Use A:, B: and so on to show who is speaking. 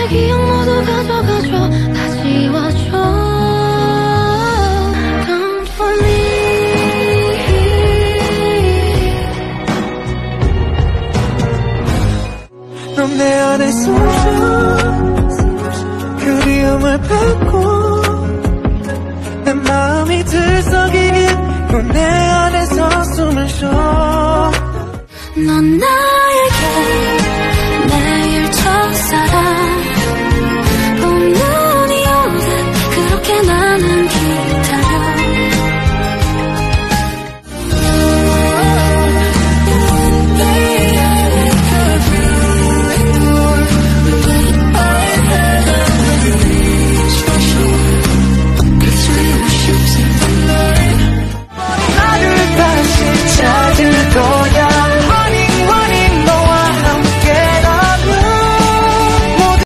A: 내 기억 모두 가져가줘. 다 지워줘. Don't for me.
B: 넌 내 안에 숨쉬어 그리움을 뱉고 내 마음이 들썩이게 또 내 안에서 숨을 쉬어.
A: 넌 나